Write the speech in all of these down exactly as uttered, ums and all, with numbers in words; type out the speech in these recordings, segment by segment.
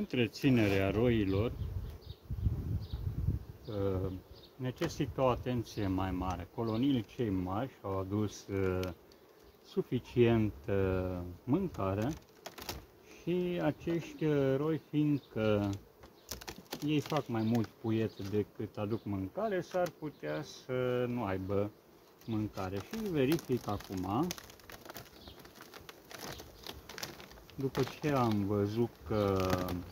Întreținerea roilor necesită o atenție mai mare. Coloniile cei mari și-au adus suficient mâncare și acești roi, fiindcă ei fac mai mult puiete decât aduc mâncare, s-ar putea să nu aibă mâncare. Și verific acum, după ce am văzut că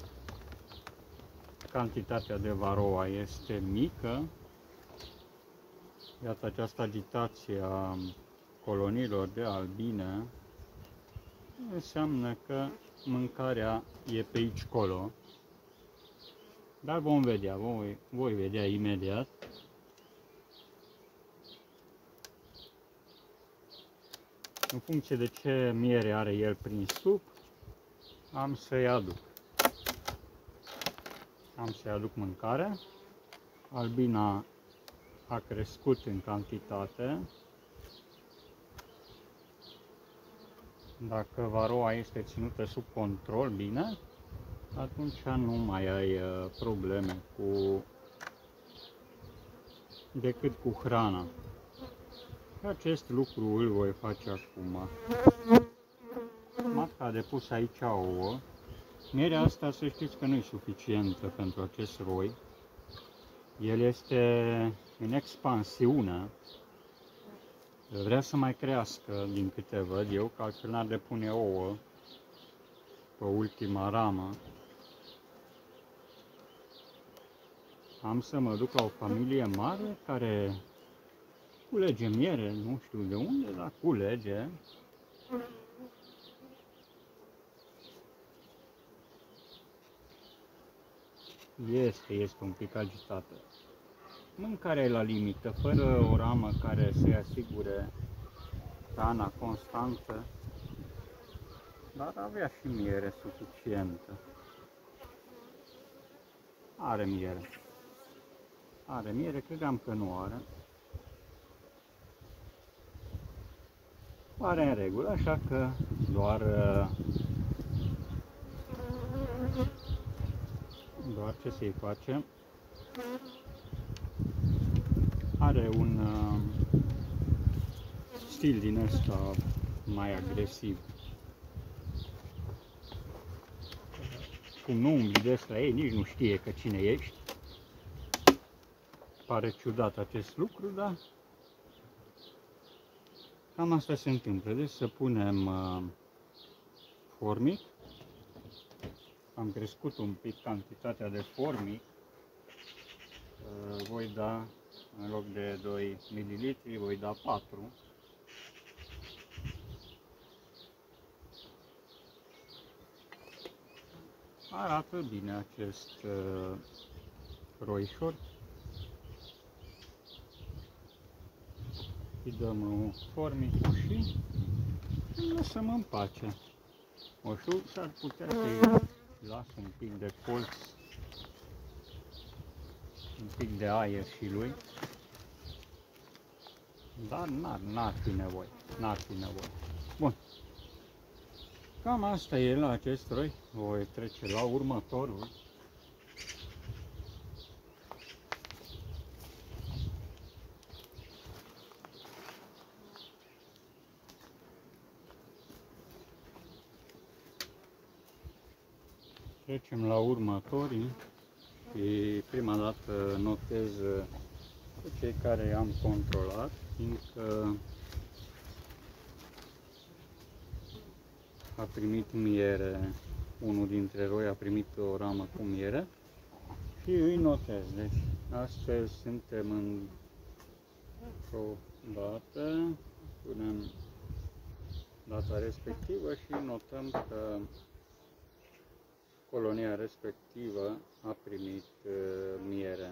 cantitatea de varoa este mică, iată această agitație a coloniilor de albine, înseamnă că mâncarea e pe aici colo. Dar vom vedea, voi, voi vedea imediat. În funcție de ce miere are el prin suc, am să-i aduc. Am să-i aduc mâncare. Albina a crescut în cantitate. Dacă varoa este ținută sub control bine, atunci nu mai ai probleme cu decât cu hrana. Și acest lucru îl voi face acum. Matca a depus aici ouă. Mierea asta, să știți că nu e suficientă pentru acest roi. El este în expansiune. Vrea să mai crească, din câte văd eu, că altfel n-ar depune ouă pe ultima ramă. Am să mă duc la o familie mare care culege miere, nu știu de unde, dar culege. Este, este un pic agitată. Mâncarea e la limită, fără o ramă care să-i asigure hrana constantă, dar avea și miere suficientă. Are miere. Are miere, credeam că nu are. Pare în regulă, așa că doar, doar ce să-i facem. Are un uh, stil din ăsta mai agresiv. Cum nu umbli des la ei, nici nu știe că cine ești. Pare ciudat acest lucru, dar cam asta se întâmplă. Deci să punem uh, formic. Am crescut un pic cantitatea de formic. Uh, voi da, în loc de doi mililitri, voi da patru. Arată bine acest uh, roișor. Îi dăm un formic și îl lăsăm în pace. Moșul s-ar putea să-i las un pic de colț, un pic de aer și lui, dar n-ar fi nevoie, n-ar fi nevoie. Bun. Cam asta e la acest roi. Voi trece la următorul. Trecem la următorii și prima dată notez pe cei care am controlat, fiindcă a primit miere, unul dintre roi a primit o ramă cu miere și îi notez. Deci astăzi suntem într-o dată, punem data respectivă și notăm că colonia respectivă a primit uh, miere.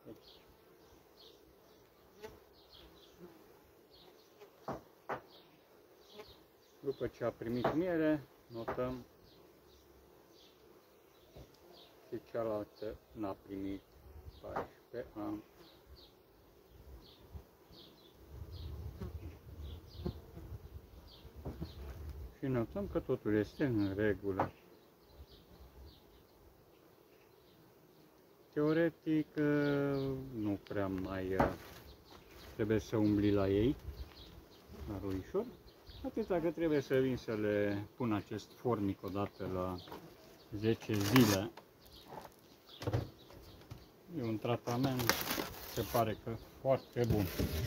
După ce a primit miere, notăm și cealaltă n-a primit paisprezece ani. Și notăm că totul este în regulă. teoretic nu prea mai trebuie să umbli la ei, la roișor, atâta că trebuie să vin să le pun acest formic odată la zece zile. E un tratament, se pare că foarte bun.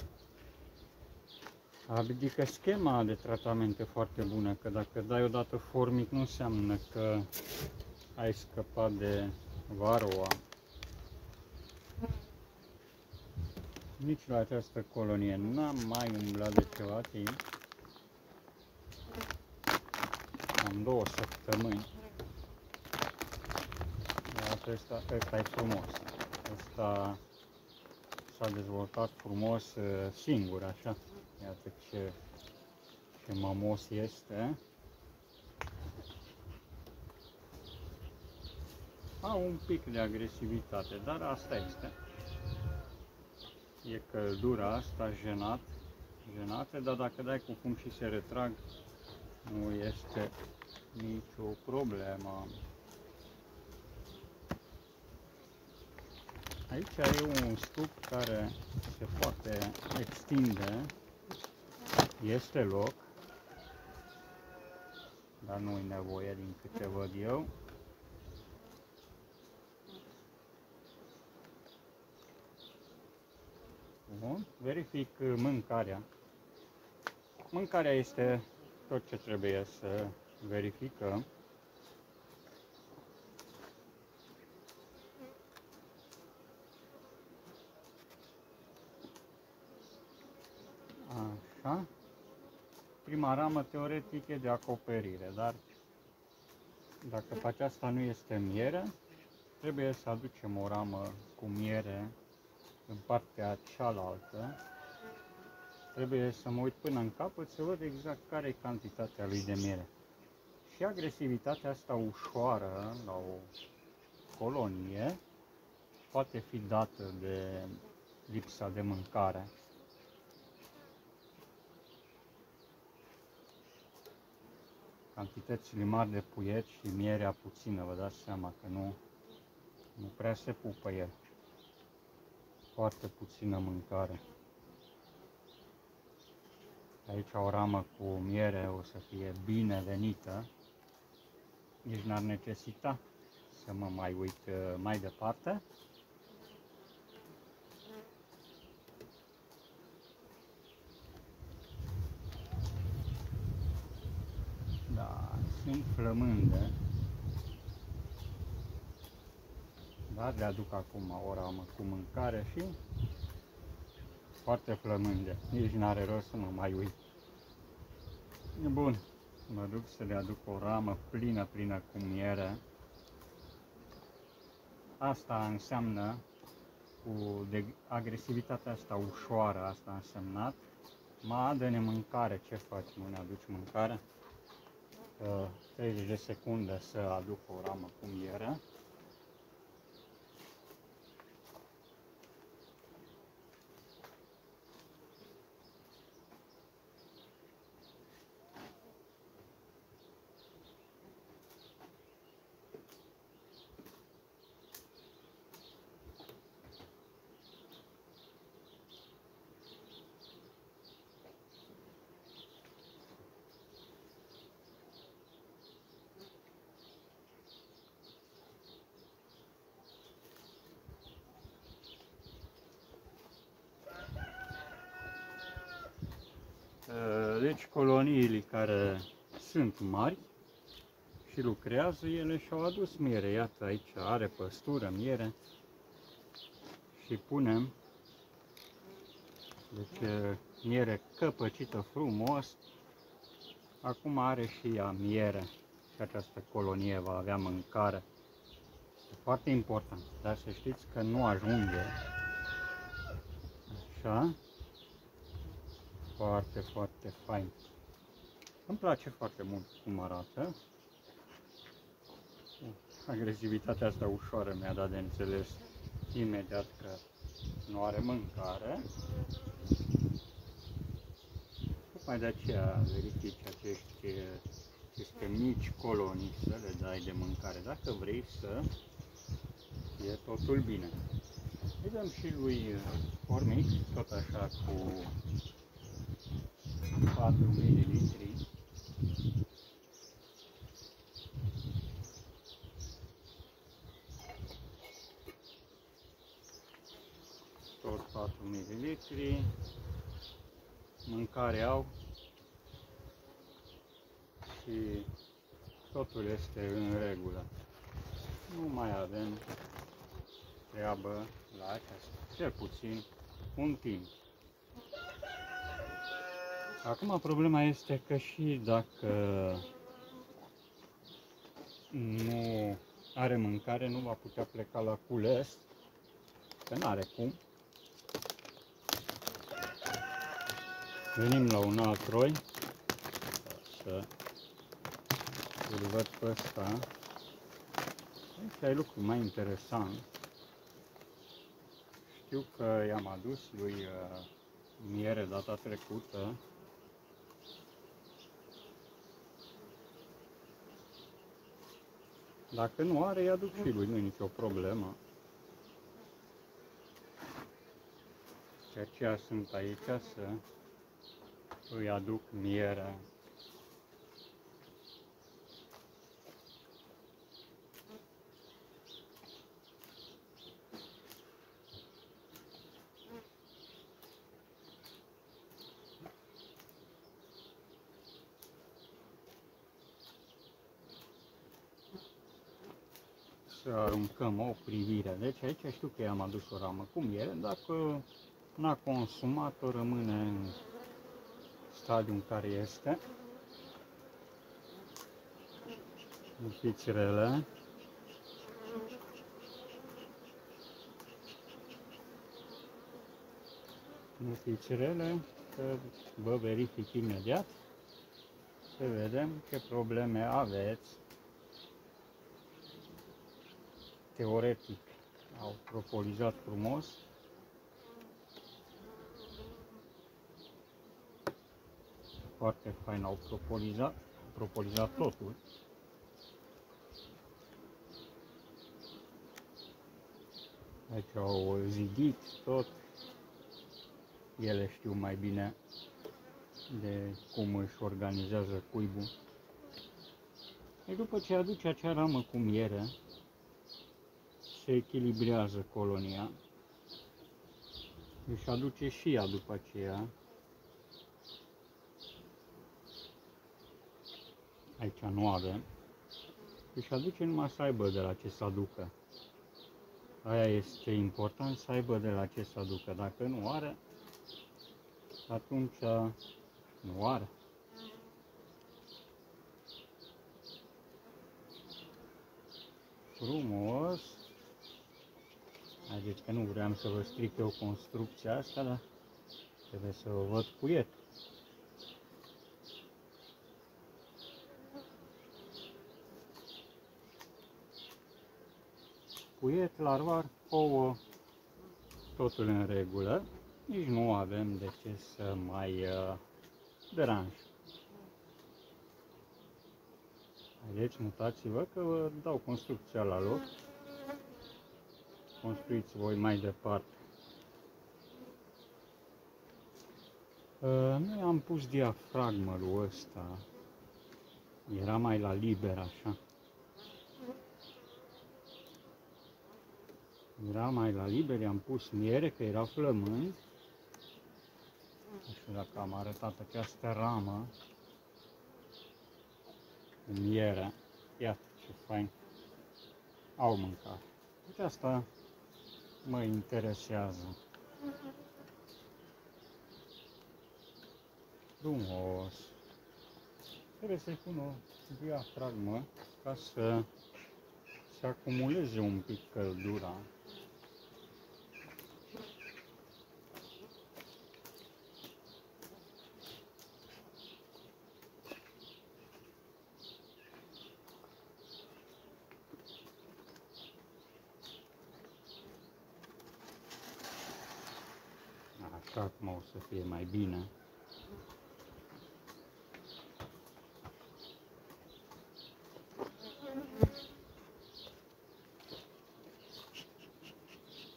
Adică schema de tratament e foarte bună, că dacă dai odată formic nu înseamnă că ai scăpat de varroa. Nici la această colonie n-am mai umblat de ceva timp. Am două săptămâni. Ăsta, ăsta e frumos. Ăsta s-a dezvoltat frumos singur, așa. Iată ce, ce mamos este. Au un pic de agresivitate, dar asta este. E căldura asta, jenat, jenate, dar dacă dai cu fum și se retrag, nu este nicio problemă. Aici e un stup care se poate extinde, este loc, dar nu e nevoie din câte văd eu. Bun, verific mâncarea. Mâncarea este tot ce trebuie să verificăm. Așa. Prima ramă teoretic e de acoperire, dar dacă pe aceasta nu este miere, trebuie să aducem o ramă cu miere în partea cealaltă. Trebuie să mă uit până în capăt să văd exact care e cantitatea lui de miere. Și agresivitatea asta ușoară la o colonie poate fi dată de lipsa de mâncare. Cantitățile mari de puiet și mierea puțină, vă dați seama că nu, nu prea se pupă el. Foarte puțină mâncare. Aici o ramă cu miere o să fie binevenită. Nici n-ar necesita să mă mai uit mai departe. Da, sunt flămânde. Dar le aduc acum o ramă cu mâncare și foarte flămânde. Nici n-are rost să mă mai uit. Bun, mă duc să le aduc o ramă plină, plină cu miere. Asta înseamnă, cu de agresivitatea asta ușoară, asta a însemnat. Ma, dă-ne mâncare, ce faci, nu ne aduci mâncare? treizeci de secunde să aduc o ramă cu miere. Deci coloniile care sunt mari și lucrează, ele și-au adus miere. Iată, aici are păstură, miere. Și punem, deci, miere căpăcită frumos. Acum are și ea miere și această colonie va avea mâncare. Este foarte important, dar să știți că nu ajunge. Așa. Foarte, foarte fain. Îmi place foarte mult cum arată. Agresivitatea asta ușoară mi-a dat de înțeles imediat că nu are mâncare. Tocmai de aceea verifici acești, aceste mici colonii să le dai de mâncare. Dacă vrei să fie totul bine. Îi dăm și lui formic, tot așa cu patru mililitri. Tot patru mililitri. Mâncare au și totul este în regulă. Nu mai avem treabă la aceasta, cel puțin un timp. Acum problema este că și dacă nu are mâncare, nu va putea pleca la cules, că nu are cum. Venim la un alt roi, să îl văd pe ăsta. Aici e lucru mai interesant. Știu că i-am adus lui uh, miere data trecută. Dacă nu are, îi aduc și lui, nu e nicio problemă. De aceea sunt aici să îi aduc miere. Să aruncăm o privire. Deci aici știu că i-am adus o ramă cu miere. Dacă n-a consumat-o, rămâne în stadiul în care este. Nu fiți rele. Nu fiți rele, că vă verific imediat. Să vedem ce probleme aveți. Teoretic au propolizat frumos. Foarte fain au propolizat, propolizat totul. Aici au zidit tot. Ele știu mai bine de cum își organizează cuibul. E după ce aduce acea ramă cu miere, se echilibrează colonia. Își aduce și ea după aceea. Aici nu avem. Își aduce numai să aibă de la ce să aducă. Aia este important, să aibă de la ce să aducă. Dacă nu are, atunci nu are. Frumos. Haideți că nu vreau să vă stric eu construcția asta, dar trebuie să vă văd puietul. Puiet, larvar, ouă, totul în regulă. Nici nu avem de ce să mai uh, deranjăm. Haideți, mutați-vă că vă dau construcția la loc. Construiți voi mai departe. Uh, noi am pus diafragmul ăsta. Era mai la liber așa. Era mai la liber, i-am pus miere, că era flămând. Nu știu dacă am arătat această ramă cu miere. Iată ce fain. Au mâncat. Deci asta mă interesează. Frumos. Trebuie să-i pun o diafragmă ca să se acumuleze un pic căldura. Așa acum o să fie mai bine.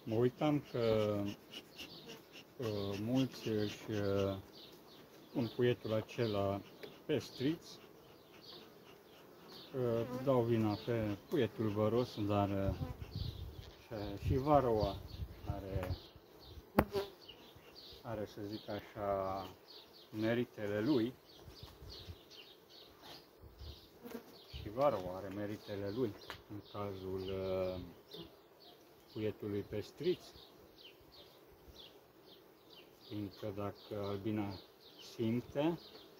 Mă uitam că uh, mulți își uh, pun puietul acela pe striț, uh, dau vina pe puietul văros, dar uh, și varoa are, are, să zic așa, meritele lui. Și varoa are meritele lui în cazul uh, puietului pe striț, fiindcă dacă albina simte,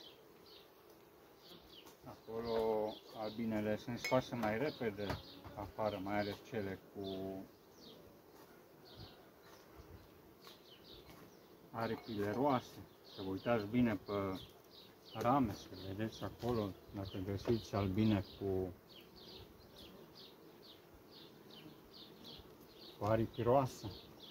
acolo albinele sunt scoase mai repede afară, mai ales cele cu aripile roase. Să vă uitați bine pe rame, să vedeți acolo, dacă găsiți albine cu, cu aripi roase.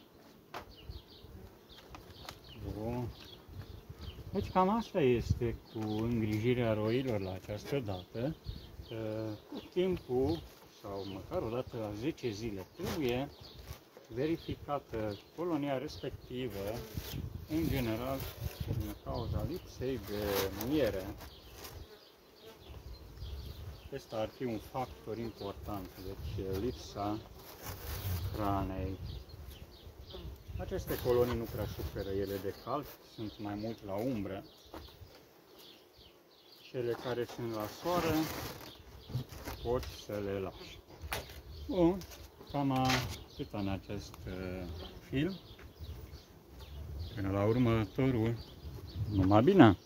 Bun. Deci cam asta este cu îngrijirea roilor la această dată. Cu timpul, sau măcar o dată la zece zile, trebuie verificată colonia respectivă, în general, din cauza lipsei de miere. Acesta ar fi un factor important, deci lipsa hranei. Aceste colonii nu prea suferă ele de cald, sunt mai mult la umbră. Cele care sunt la soare poți să le lași. Bun, cam atât în acest uh, film. Până la următorul, numai bine!